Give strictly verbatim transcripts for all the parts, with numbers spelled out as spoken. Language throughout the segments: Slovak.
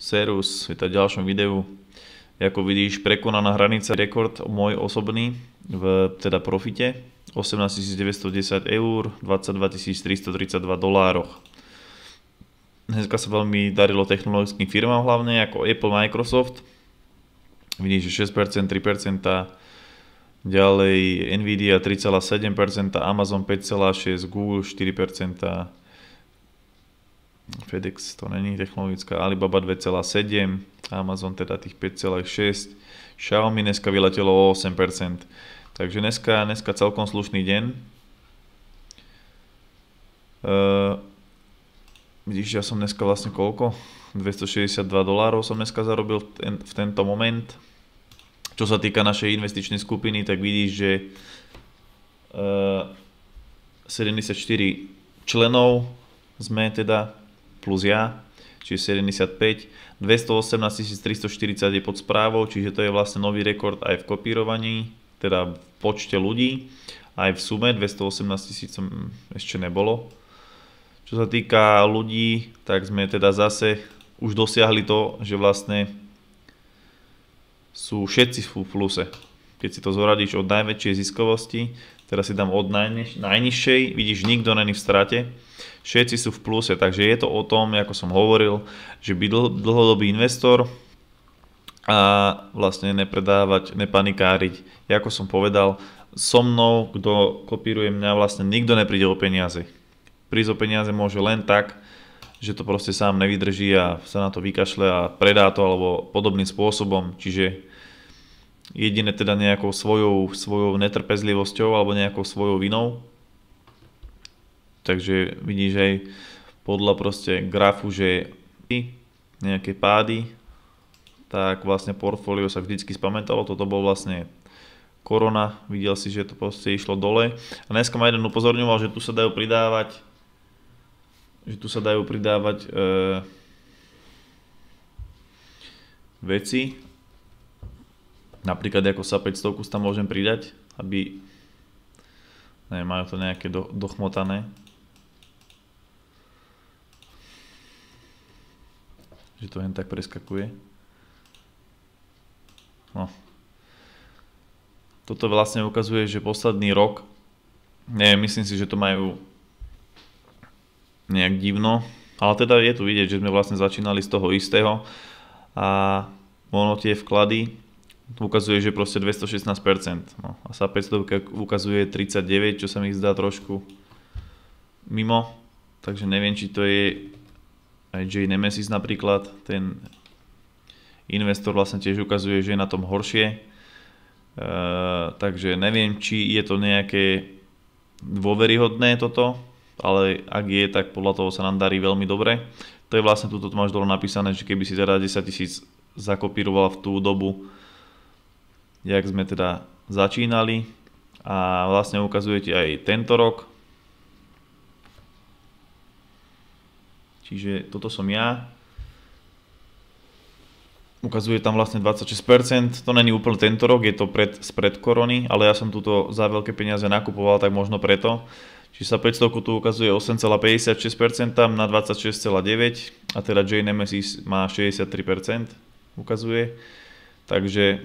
Servus, je to v ďalšom videu. Ako vidíš, prekonaná hranica rekord môj osobný v teda profite osemnásť tisíc deväťstodesať eur, dvadsaťdva tisíc tristotridsaťdva dolároch. Dneska sa veľmi darilo technologickým firmám, hlavne ako Apple, Microsoft. Vidíš, že šesť percent, tri percentá, ďalej Nvidia tri celé sedem percenta, Amazon päť celé šesť percenta, Google štyri percentá, FedEx to není technologická, Alibaba dva celé sedem, Amazon teda tých päť celé šesť, Xiaomi dneska vyletelo o osem percent. Takže dneska, dneska celkom slušný deň. Uh, vidíš, ja som dneska vlastne koľko? dvestošesťdesiatdva dolárov som dneska zarobil v, ten, v tento moment. Čo sa týka našej investičnej skupiny, tak vidíš, že uh, sedemdesiatštyri členov sme teda, plus ja, čiže sedemdesiatpäť, dvestoosemnásť tisíc tristoštyridsať je pod správou, čiže to je vlastne nový rekord aj v kopírovaní, teda v počte ľudí, aj v sume dvestoosemnásť tisíc ešte nebolo. Čo sa týka ľudí, tak sme teda zase už dosiahli to, že vlastne sú všetci v pluse. Keď si to zoradíš od najväčšej ziskovosti, teraz si dám od najniž, najnižšej, vidíš, nikto není v strate, všetci sú v pluse, takže je to o tom, ako som hovoril, že byť dlhodobý investor a vlastne nepredávať, nepanikáriť. Ako som povedal, so mnou, kto kopíruje mňa, vlastne nikto nepríde o peniaze. Prísť o peniaze môže len tak, že to proste sám nevydrží a sa na to vykašle a predá to alebo podobným spôsobom. Čiže jedine teda nejakou svojou, svojou netrpezlivosťou alebo nejakou svojou vinou. Takže vidíš aj podľa proste grafu, že nejaké pády, tak vlastne portfólio sa vždycky spamätalo. Toto bol vlastne korona, videl si, že to proste išlo dole. A dneska ma jeden upozorňoval, že tu sa dajú pridávať že tu sa dajú pridávať e, veci. Napríklad ako sa päťsto tam môžem pridať, aby neviem, majú to nejaké do, dochmotané. Že to len tak preskakuje. No. Toto vlastne ukazuje, že posledný rok, neviem, myslím si, že to majú nejak divno, ale teda je tu vidieť, že sme vlastne začínali z toho istého a ono tie vklady ukazuje, že proste dvestošestnásť percent. No, a sa päťsto ukazuje tridsaťdeväť, čo sa mi zdá trošku mimo, takže neviem, či to je aj J Nemesis napríklad, ten investor vlastne tiež ukazuje, že je na tom horšie, e, takže neviem, či je to nejaké dôveryhodné toto, ale ak je, tak podľa toho sa nám darí veľmi dobre. To je vlastne, tuto máš dole napísané, že keby si teda desaťtisíc zakopíroval v tú dobu, jak sme teda začínali, a vlastne ukazuje ti aj tento rok. Čiže toto som ja. Ukazuje tam vlastne dvadsaťšesť percent, to není úplne tento rok, je to pred, spred korony, ale ja som túto za veľké peniaze nakupoval, tak možno preto. Čiže sa päťsto tu ukazuje osem celé päťdesiatšesť percent na dvadsaťšesť celé deväť a teda J Nemesis má šesťdesiattri percent ukazuje. Takže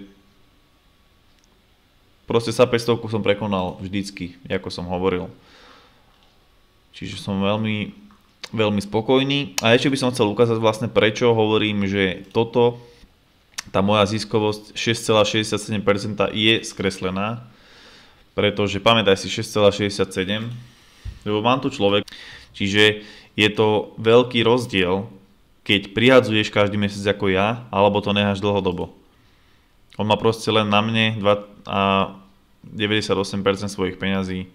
proste sa päťsto som prekonal vždycky, ako som hovoril. Čiže som veľmi, veľmi spokojný. A ešte by som chcel ukázať vlastne prečo hovorím, že toto, tá moja ziskovosť šesť celé šesťdesiatsedem percent je skreslená. Pretože pamätaj si šesť celé šesťdesiatsedem, lebo mám tu človek, čiže je to veľký rozdiel, keď prihadzuješ každý mesiac ako ja, alebo to necháš dlhodobo. On má proste len na mne a deväťdesiatosem percent svojich peňazí.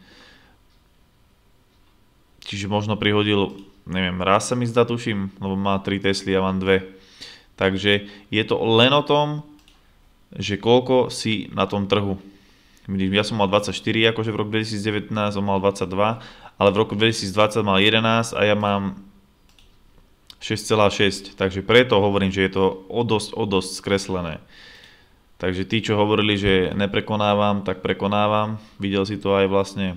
Čiže možno prihodil, neviem, raz sa mi zdá, tuším, lebo má tri Tesly a ja mám dve. Takže je to len o tom, že koľko si na tom trhu. Ja som mal dvadsaťštyri, akože v roku dvetisícdevätnásť on mal dvadsaťdva, ale v roku dvetisícdvadsať mal jedenásť a ja mám šesť celé šesť, takže preto hovorím, že je to o dosť, o dosť skreslené. Takže tí, čo hovorili, že neprekonávam, tak prekonávam. Videl si to aj vlastne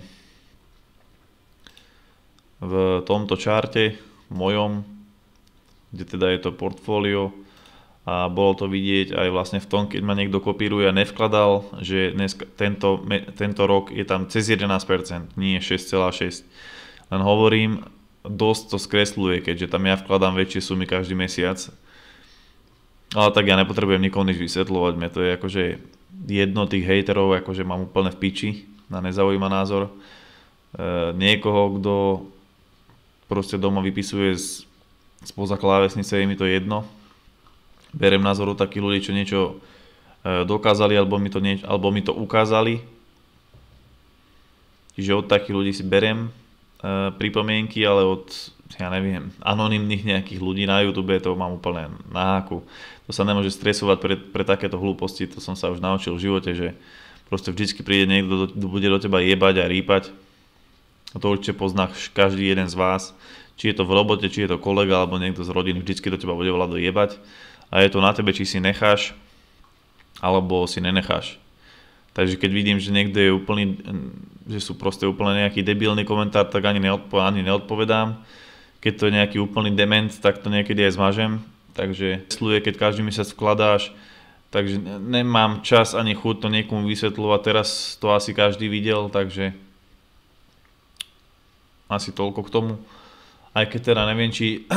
v tomto čarte mojom, kde teda je to portfólio a bolo to vidieť aj vlastne v tom, keď ma niekto kopíruje a nevkladal, že dneska, tento, tento rok je tam cez jedenásť percent, nie šesť celá šesť. Len hovorím, dosť to skresľuje, keďže tam ja vkladám väčšie sumy každý mesiac. Ale tak ja nepotrebujem nikomu nič vysvetľovať, mne to je akože jedno tých hejterov, akože mám úplne v piči, na nezaujíma názor. E, niekoho, kto proste doma vypisuje z, spoza klávesnice, je mi to jedno. Berem názor od takých ľudí, čo niečo dokázali alebo mi to, nieč- alebo mi to ukázali. Čiže od takých ľudí si berem e, pripomienky, ale od, ja neviem, anonymných nejakých ľudí na YouTube to mám úplne na háku. To sa nemôže stresovať pre, pre takéto hlúposti, to som sa už naučil v živote, že proste vždycky príde niekto, kto bude do teba jebať a rýpať. A to určite pozná každý jeden z vás. Či je to v robote, či je to kolega alebo niekto z rodiny, vždycky do teba bude volať jebať. A je to na tebe, či si necháš, alebo si nenecháš. Takže keď vidím, že niekto je úplný, že sú proste úplne nejaký debilný komentár, tak ani, neodpo, ani neodpovedám. Keď to je nejaký úplný dement, tak to niekedy aj zmažem. Takže sluje, keď každý mesiac vkladáš, takže nemám čas ani chuť to niekomu vysvetľovať. Teraz to asi každý videl, takže asi toľko k tomu. Aj keď teda neviem, či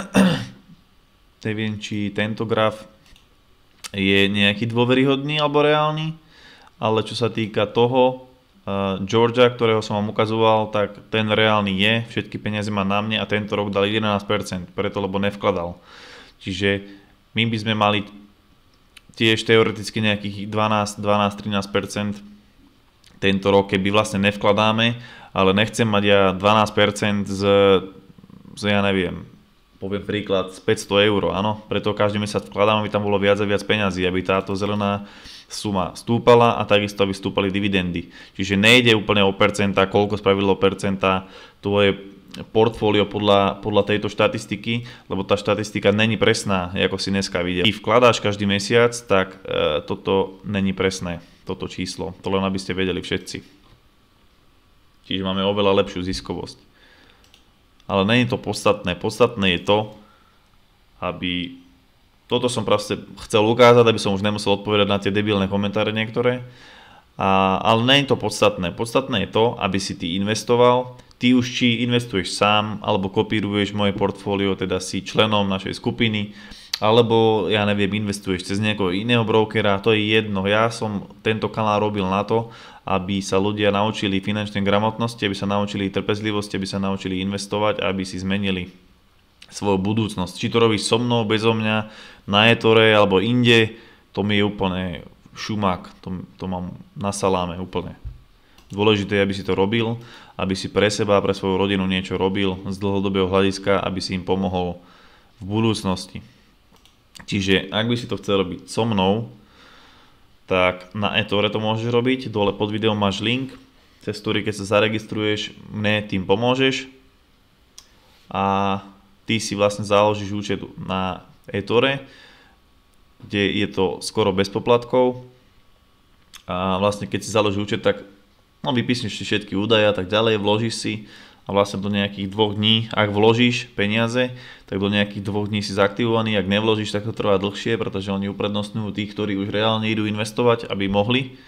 neviem, či tento graf je nejaký dôveryhodný alebo reálny, ale čo sa týka toho uh, Georgia, ktorého som vám ukazoval, tak ten reálny je, všetky peniaze má na mne a tento rok dal jedenásť percent, preto lebo nevkladal. Čiže my by sme mali tiež teoreticky nejakých dvanásť, dvanásť, trinásť percent tento rok, keby vlastne nevkladáme, ale nechcem mať ja dvanásť percent z, z ja neviem, poviem príklad, z päťsto eur, áno, preto každý mesiac vkladám, aby tam bolo viac a viac peňazí, aby táto zelená suma stúpala a takisto aby stúpali dividendy. Čiže nejde úplne o percentá, koľko spravilo percentá tvoje portfólio podľa, podľa tejto štatistiky, lebo tá štatistika není presná, ako si dneska videl. Keď vkladáš každý mesiac, tak e, toto není presné, toto číslo, to len aby ste vedeli všetci. Čiže máme oveľa lepšiu ziskovosť. Ale nie je to podstatné. Podstatné je to, aby... Toto som proste chcel ukázať, aby som už nemusel odpovedať na tie debilné komentáre niektoré. A, ale nie je to podstatné. Podstatné je to, aby si ty investoval. Ty už či investuješ sám, alebo kopíruješ moje portfólio, teda si členom našej skupiny, alebo ja neviem, investuješ cez nejakého iného brokera, to je jedno. Ja som tento kanál robil na to, aby sa ľudia naučili finančnej gramotnosti, aby sa naučili trpezlivosti, aby sa naučili investovať a aby si zmenili svoju budúcnosť. Či to robíš so mnou, bezo mňa, na eTore alebo inde, to mi je úplne šumák, to, to mám na saláme úplne. Dôležité je, aby si to robil, aby si pre seba a pre svoju rodinu niečo robil z dlhodobého hľadiska, aby si im pomohol v budúcnosti. Čiže ak by si to chcel robiť so mnou, tak na eTore to môžeš robiť, dole pod videom máš link, cez ktorý keď sa zaregistruješ, mne tým pomôžeš a ty si vlastne založíš účet na eTore, kde je to skoro bez poplatkov a vlastne keď si založíš účet, tak no, vypísneš si všetky údaje a tak ďalej, vložíš si a vlastne do nejakých dvoch dní, ak vložíš peniaze, tak do nejakých dvoch dní si zaktivovaný, ak nevložíš, tak to trvá dlhšie, pretože oni uprednostňujú tých, ktorí už reálne idú investovať, aby mohli.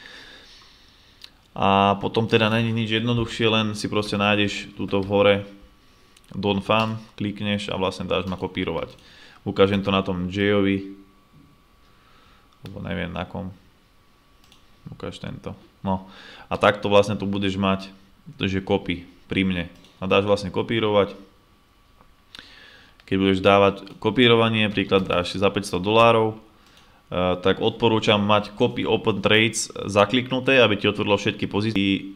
A potom teda není nič jednoduchšie, len si proste nájdeš túto v hore Don Fan, klikneš a vlastne dáš nakopírovať. Ukážem to na tom Jayovi, alebo neviem na kom. Ukáž tento. No a takto vlastne tu budeš mať, že copy pri mne. A dáš vlastne kopírovať. Keď budeš dávať kopírovanie, príklad dáš za päťsto dolárov, tak odporúčam mať copy open trades zakliknuté, aby ti otvorilo všetky pozície.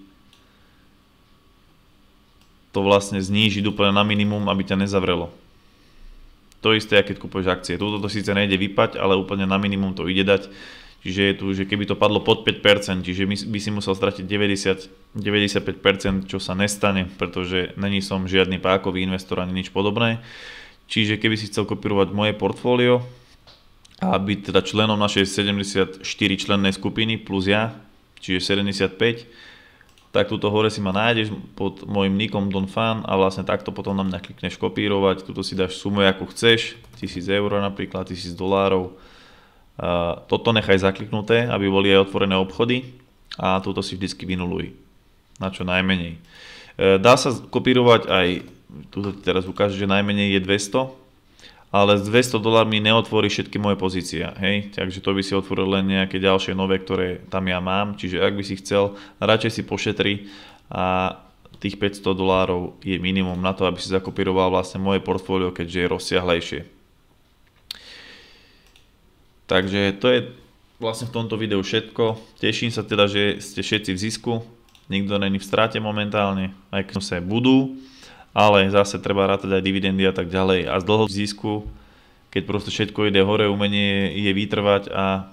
To vlastne znížiť úplne na minimum, aby ťa nezavrelo. To isté, keď kupuješ akcie. Tuto to síce nejde vypať, ale úplne na minimum to ide dať. Čiže je tu, že keby to padlo pod päť percent, čiže by si musel stratiť deväťdesiat, deväťdesiatpäť percent, čo sa nestane, pretože není som žiadny pákový investor ani nič podobné. Čiže keby si chcel kopírovať moje portfólio a byť teda členom našej sedemdesiatštyri člennej skupiny plus ja, čiže sedemdesiatpäť, tak tuto hore si ma nájdeš pod môjim nikom donfan a vlastne takto potom na mňa klikneš kopírovať. Tuto si dáš sumu, ako chceš, tisíc eur napríklad, tisíc dolárov. Toto nechaj zakliknuté, aby boli aj otvorené obchody a túto si vždycky vynuluj. Na čo najmenej. Dá sa kopírovať aj, tu teraz ukážem, že najmenej je dvesto, ale s dvesto dolármi neotvorí všetky moje pozície, hej, takže to by si otvoril len nejaké ďalšie nové, ktoré tam ja mám, čiže ak by si chcel, radšej si pošetri a tých päťsto dolárov je minimum na to, aby si zakopíroval vlastne moje portfólio, keďže je rozsiahlejšie. Takže to je vlastne v tomto videu všetko. Teším sa teda, že ste všetci v zisku. Nikto není v strate momentálne, aj keď sa budú. Ale zase treba rátať aj dividendy a tak ďalej. A z dlho zisku, keď proste všetko ide hore, umenie je vytrvať a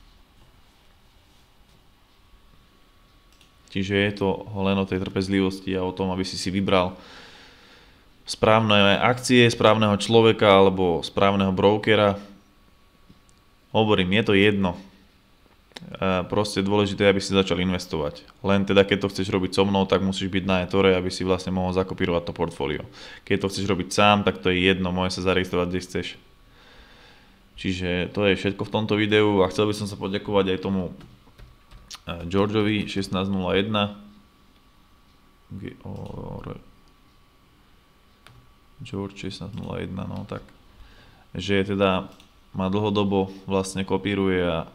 čiže je to len o tej trpezlivosti a o tom, aby si si vybral správne akcie, správneho človeka alebo správneho brokera. Hovorím, je to jedno. Proste dôležité, aby si začal investovať. Len teda, keď to chceš robiť so mnou, tak musíš byť na eToro, aby si vlastne mohol zakopírovať to portfólio. Keď to chceš robiť sám, tak to je jedno, môžeš sa zaregistrovať, kde chceš. Čiže to je všetko v tomto videu a chcel by som sa poďakovať aj tomu Georgeovi šestnásť nula jeden. George šestnásť nula jeden, no tak. Že teda ma dlhodobo vlastne kopíruje a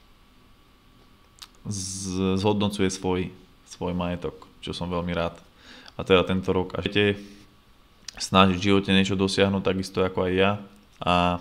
zhodnocuje svoj, svoj majetok, čo som veľmi rád. A teda tento rok. A chcete snažiť v živote niečo dosiahnuť, takisto ako aj ja. A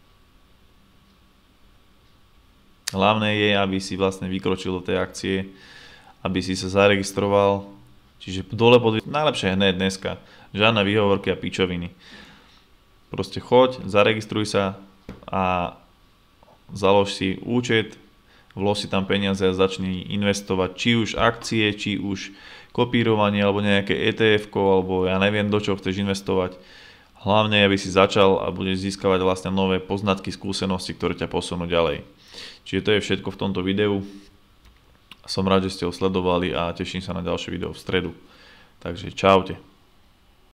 hlavné je, aby si vlastne vykročil do tej akcie, aby si sa zaregistroval. Čiže dole pod... Najlepšie hneď dneska. Žiadne výhovorky a pičoviny. Proste choď, zaregistruj sa a založ si účet, vlož si tam peniaze a začni investovať, či už akcie, či už kopírovanie, alebo nejaké é té efko, alebo ja neviem, do čoho chceš investovať. Hlavne, aby si začal a budeš získavať vlastne nové poznatky, skúsenosti, ktoré ťa posunú ďalej. Čiže to je všetko v tomto videu. Som rád, že ste ho sledovali a teším sa na ďalšie video v stredu. Takže čaute.